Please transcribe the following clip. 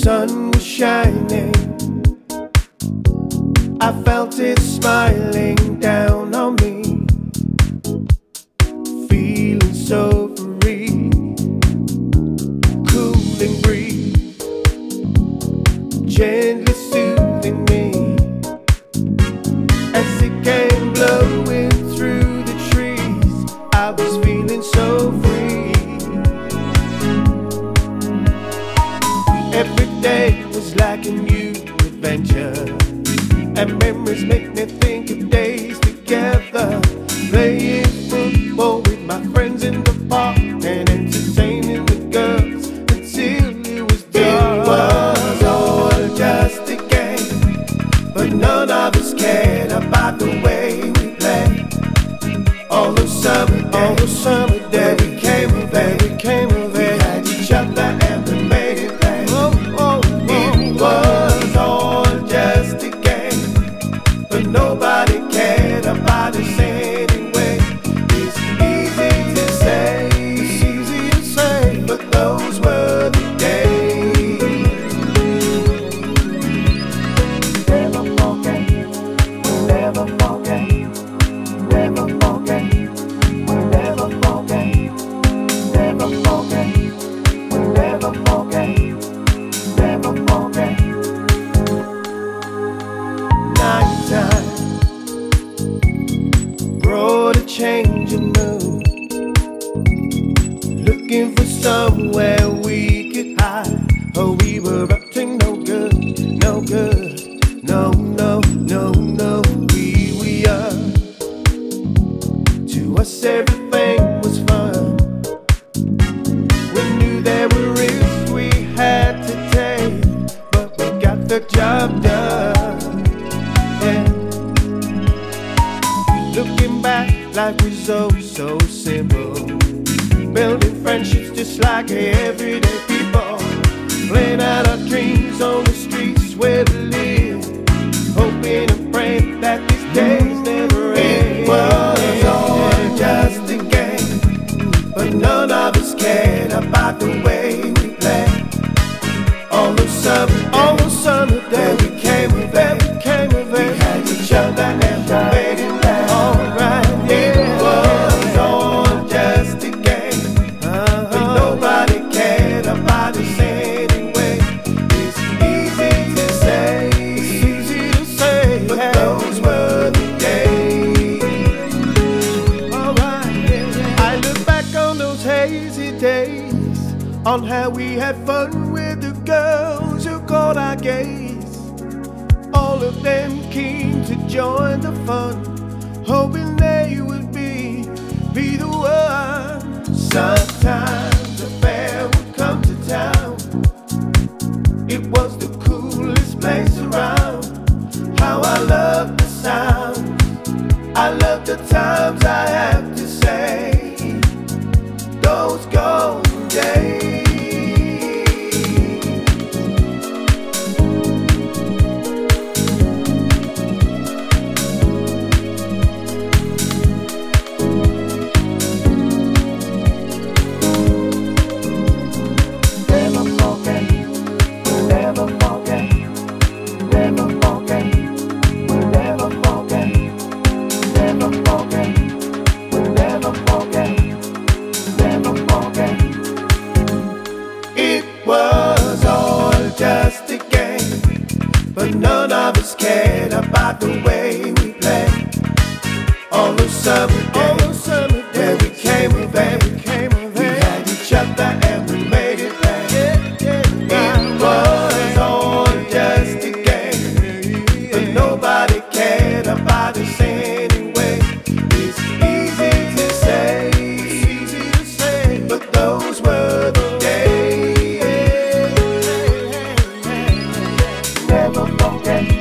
sun was shining, I felt it smiling down on me, feeling so free, cooling breeze, gently soothing me, as it came blowing through the trees. I was feeling so free. Every day was like a new adventure, and memories make me think of days together, playing football with my friends in the park and entertaining the girls until it was dark. It was all just a game, but none of us cared about the way we played. All those summer days, we came of age, we had each other and we made it play. It was all just a game, but nobody cared about us anyway. It's easy to say, but those were the days. Never forget, we'll never forget, never forget, we'll never forget, never forget, we'll never forget, never forget. Nighttime brought a change in mood, looking for somewhere we could hide. Oh, we were up to no good, no good, no, no, no, no. We are. To us everything was fun. We knew there were risks we had to take, but we got the job done. Yeah. Looking back, life was so simple, building friendships just like everyday people, playing out our dreams on the streets where we live, hoping and praying that these days never end. It was all just a game, but none of us cared about the way we played. All those summer days, we came of age, we had each other and we made it back. Alright, it was all just a game, but nobody cared about us anyway. It's easy to say, but those were the days. Alright, I look back on those hazy days, on how we had fun with the girls who caught our gaze. All of them keen to join the fun, hoping they would be the one. Sometimes a fair would come to town. It was the coolest place around. How I loved the sound, I loved the times I have to say, those golden days. Just a game, but none of us cared about the way we played. All those summer days, where we came of age, we had each other and we made it back. It was all just a game, but nobody cared about us anyway. It's easy to say, but those were the days. Never forget.